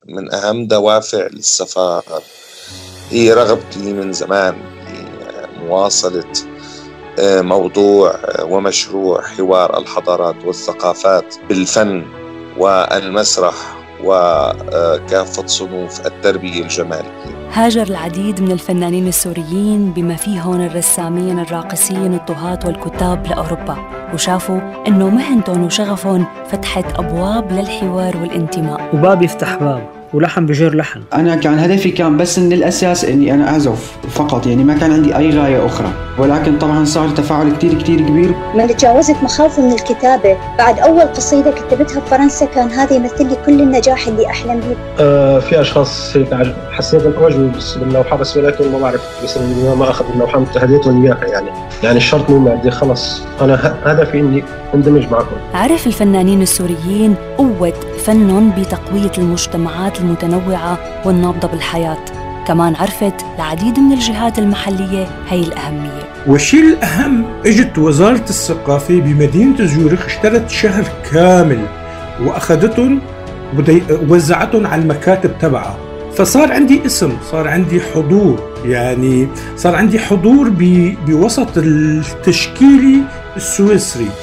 من أهم دوافع للسفارة هي رغبتي من زمان بمواصلة موضوع ومشروع حوار الحضارات والثقافات بالفن والمسرح وكافة صنوف التربية الجمالية. هاجر العديد من الفنانين السوريين بما فيهم الرسامين، الراقصين، الطهاة والكتاب لأوروبا، وشافوا إنه مهنتهم وشغفهم فتحت أبواب للحوار والانتماء. وباب يفتح باب ولحن بجر لحن. أنا كان هدفي كان بس إن الأساس إني أنا أعزف فقط، يعني ما كان عندي أي غاية أخرى، ولكن طبعاً صار تفاعل كتير كبير. من تجاوزت مخاوفي من الكتابة بعد أول قصيدة كتبتها بفرنسا، كان هذا يمثل لي كل النجاح اللي أحلم به. في أشخاص هيك حسيت الأعجب باللوحة، بس ولكن ما بعرف بس ما أخذ اللوحة هديتهم إياها، يعني الشرط مو مادي، خلص أنا هدفي إني اندمج معكم. عرف الفنانين السوريين قوة فنهم بتقوية المجتمعات المتنوعة والنابضة بالحياة. كمان عرفت العديد من الجهات المحلية هي الأهمية. والشيء الأهم، اجت وزارة الثقافة بمدينة زيورخ، اشترت شهر كامل وأخذتهم ووزعتهم على المكاتب تبعها، فصار عندي اسم، صار عندي حضور، يعني صار عندي حضور بوسط التشكيلي السويسري.